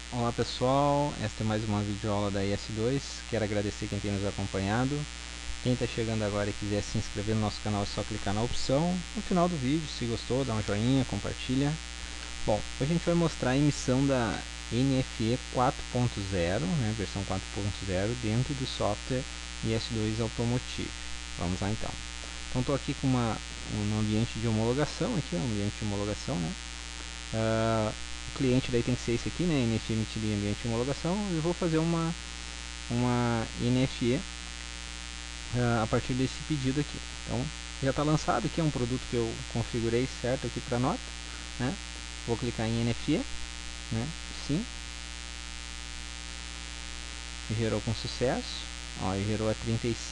Olá pessoal, esta é mais uma videoaula da IS2. Quero agradecer quem tem nos acompanhado. Quem está chegando agora e quiser se inscrever no nosso canal, é só clicar na opção no final do vídeo. Se gostou, dá um joinha, compartilha. Bom, hoje a gente vai mostrar a emissão da NFE 4.0, né, versão 4.0, dentro do software IS2 Automotive. Vamos lá então. Então estou aqui com um ambiente de homologação, aqui, um ambiente de homologação, né? O cliente daí tem que ser esse aqui, né, NFE emitido em ambiente de homologação. Eu vou fazer uma NFE a partir desse pedido aqui. Então já está lançado aqui, é um produto que eu configurei certo aqui para nota, né? Vou clicar em NFE, né? Sim, gerou com sucesso. Ó, gerou a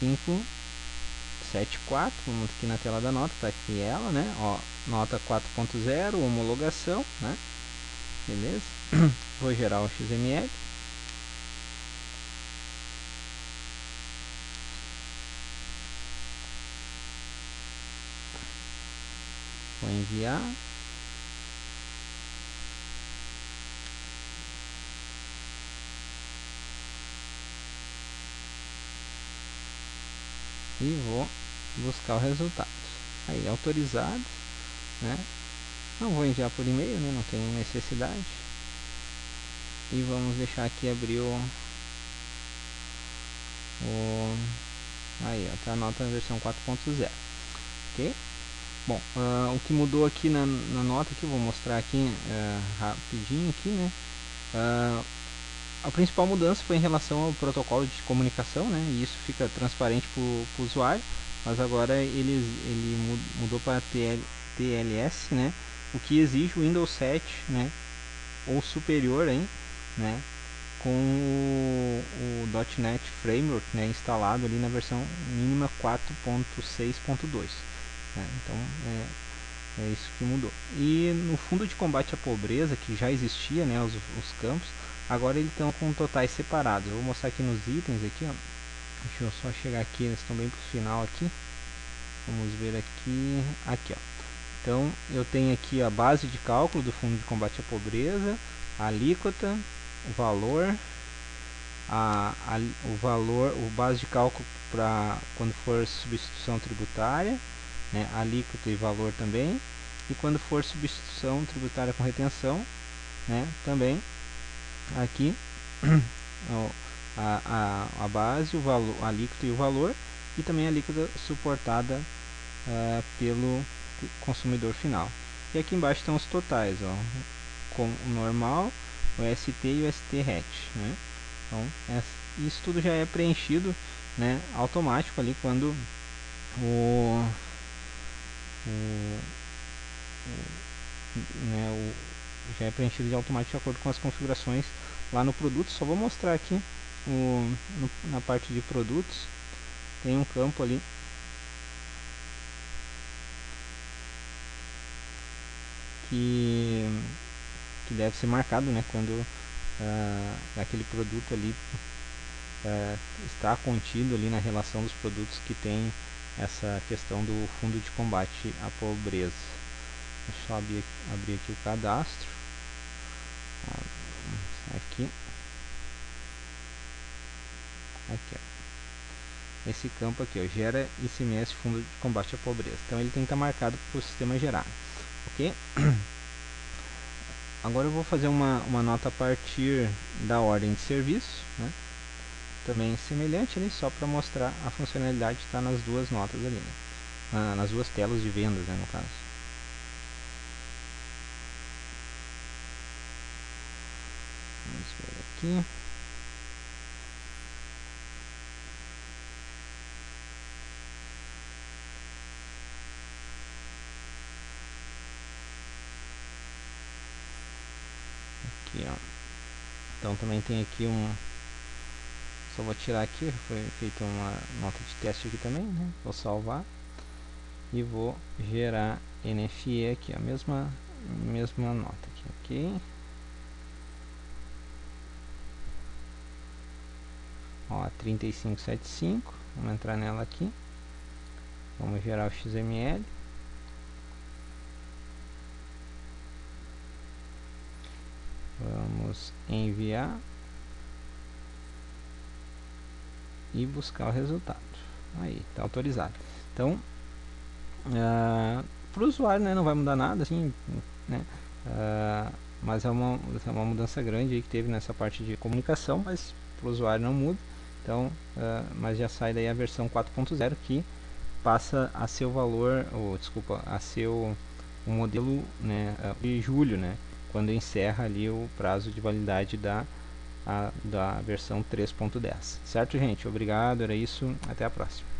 3574. Vamos aqui na tela da nota, tá aqui ela, né? Ó, nota 4.0, homologação, né? Beleza? Vou gerar o XML. Vou enviar. E vou buscar o resultado. Aí, autorizado, né? Não vou enviar por e-mail, né? Não tem necessidade. E vamos deixar aqui abrir aí, ó, tá a nota na versão 4.0. Ok? Bom, o que mudou aqui na nota que eu vou mostrar aqui rapidinho aqui, né? A principal mudança foi em relação ao protocolo de comunicação, né? E isso fica transparente para o usuário, mas agora ele mudou para TLS, né? O que exige o Windows 7, né? Ou superior aí, né? Com o .NET Framework, né? Instalado ali na versão mínima 4.6.2, né? Então é isso que mudou. E no fundo de combate à pobreza, que já existia, né? Os campos, agora eles estão com totais separados. Eu vou mostrar aqui nos itens aqui, ó. Deixa eu só chegar aqui, eles estão bem pro final aqui. Vamos ver aqui, ó. Então eu tenho aqui a base de cálculo do fundo de combate à pobreza, a alíquota, o valor, o base de cálculo para quando for substituição tributária, né? Alíquota e valor também. E quando for substituição tributária com retenção, né? Também aqui a base, o valor, a alíquota e o valor, e também a alíquota suportada pelo consumidor final. E aqui embaixo estão os totais, ó, com o normal, o ST e o ST hatch, né? Então isso tudo já é preenchido, né, automático ali quando já é preenchido de automático de acordo com as configurações lá no produto. Só vou mostrar aqui na parte de produtos, tem um campo ali que deve ser marcado, né, quando aquele produto ali está contido ali na relação dos produtos que tem essa questão do fundo de combate à pobreza. Deixa eu abrir aqui o cadastro. Aqui, ó. Esse campo aqui, ó, gera ICMS fundo de combate à pobreza. Então ele tem que estar marcado para o sistema gerar, ok? Agora eu vou fazer uma nota a partir da ordem de serviço, né? Também semelhante ali, só para mostrar a funcionalidade que está nas duas notas ali, né? Nas duas telas de vendas, né, no caso. Vamos ver aqui. Aqui, ó. Então também tem aqui só vou tirar aqui, foi feita uma nota de teste aqui também, né? Vou salvar e vou gerar NFE aqui, a mesma nota aqui, ok? Ó, 3575, vamos entrar nela aqui, vamos gerar o XML. Vamos enviar e buscar o resultado. Aí, está autorizado. Então, para o usuário, né, não vai mudar nada, assim, né, mas é uma mudança grande aí que teve nessa parte de comunicação, mas para o usuário não muda. Então, mas já sai daí a versão 4.0 que passa a ser o valor, desculpa, a ser o modelo, né, de julho, né, quando encerra ali o prazo de validade da versão 3.10. Certo, gente? Obrigado, era isso, até a próxima.